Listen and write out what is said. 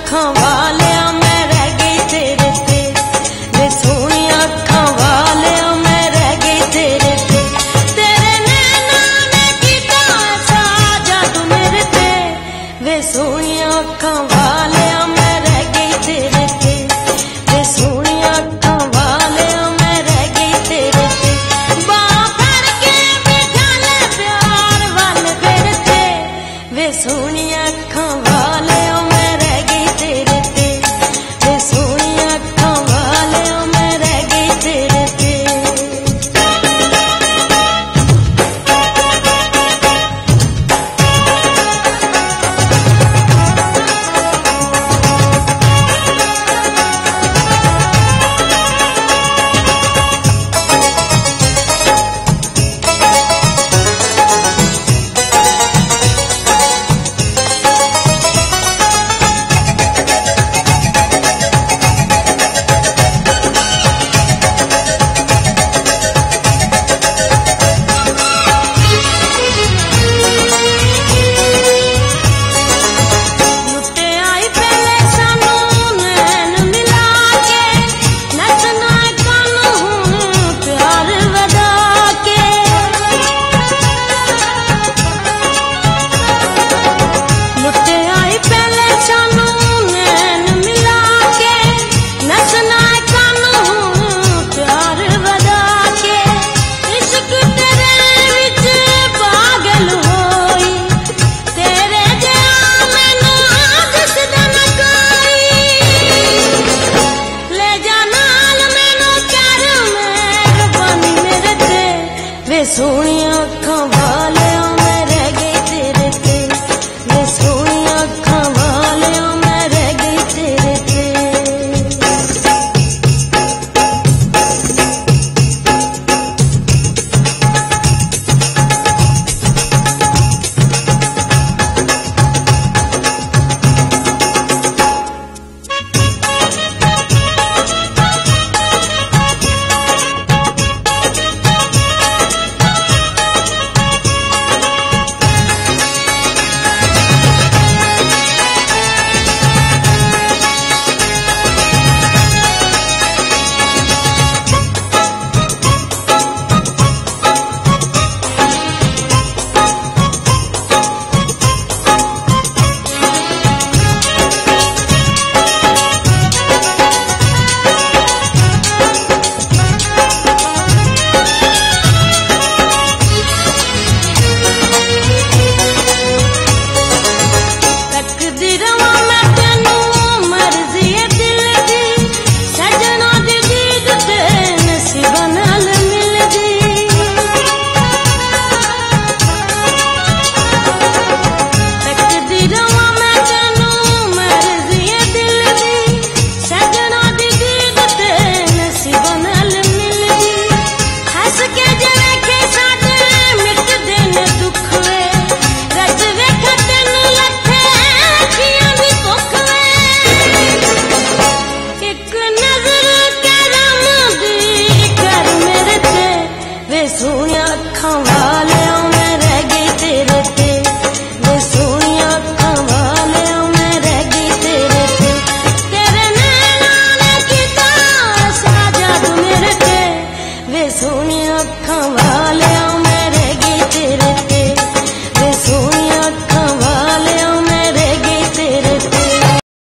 अखां वालिया मैं रह गई तेरे ते, वे सोहणिया अखां वालिया मैं रह गई तेरे ते, तेरे नैना ने कीता ऐसा जादू मेरे ते, वे सोहणिया अखां वालिया मैं रह गई तेरे ते, वे सोहणिया अखां वालिया मैं रह गई तेरे ते, बांह फड़ के बिठा ले प्यार वाल मेरे ते, वे सोहणिया अखां वालिया मैं रह गई तेरे ते, वे सोहणिया अखां वालिया मैं रह गई तेरे ते। वे सोहणिया अखां वालिया मैं रह गई तेरे ते, वे सोहणिया अखां वालिया मैं रह गई तेरे ते। सोहणिया अखां वालिया